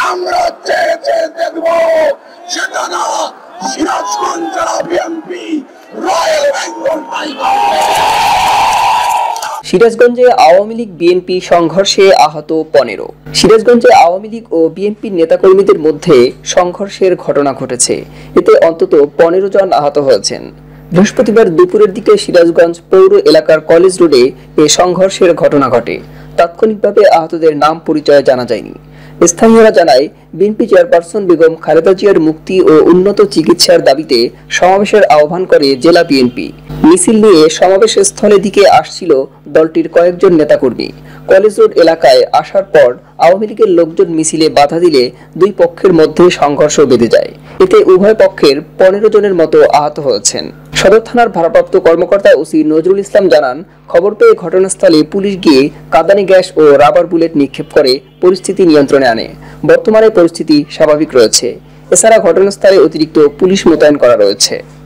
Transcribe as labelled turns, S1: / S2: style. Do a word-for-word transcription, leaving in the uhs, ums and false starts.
S1: আমরা চেয়ে চেয়ে দেখব সেটা না সিরাজগঞ্জ জেলা বিএনপি রয়্যাল বেঙ্গল টাইগার।
S2: সিরাজগঞ্জে আওয়ামী লীগ বিএনপি সংঘর্ষে আহত পনেরো। সিরাজগঞ্জে আওয়ামী লীগ ও বিএনপির নেতাকর্মীদের মধ্যে সংঘর্ষের ঘটনা ঘটেছে, এতে অন্তত পনেরো জন আহত হয়েছেন। বৃহস্পতিবার দুপুরের দিকে সিরাজগঞ্জ পৌর এলাকার কলেজ রোডে এ সংঘর্ষের ঘটনা ঘটে। তাৎক্ষণিকভাবে আহতদের নাম পরিচয় জানা যায়নি। স্থানীয়রা জানায়, বিএনপি চেয়ারপারসন বেগম খালেদা জিয়ার মুক্তি ও উন্নত চিকিৎসার দাবিতে সমাবেশের আহ্বান করে জেলা বিএনপি। মিছিল নিয়ে সমাবেশ স্থলের দিকে আসছিল দলটির কয়েকজন নেতাকর্মী। কলেজ রোড এলাকায় আসার পর আওয়ামী লীগের লোকজন মিছিলে বাধা দিলে দুই পক্ষের মধ্যে সংঘর্ষ বেঁধে যায়। এতে উভয় পক্ষের পনেরো জনের মতো আহত হয়েছেন। সদর থানার ভারপ্রাপ্ত কর্মকর্তা ওসি নজরুল ইসলাম জানান, খবর পেয়ে ঘটনাস্থলে পুলিশ গিয়ে কাঁদানি গ্যাস ও রাবার বুলেট নিক্ষেপ করে পরিস্থিতি নিয়ন্ত্রণে আনে। বর্তমানে পরিস্থিতি স্বাভাবিক রয়েছে। এছাড়া ঘটনাস্থলে অতিরিক্ত পুলিশ মোতায়েন করা রয়েছে।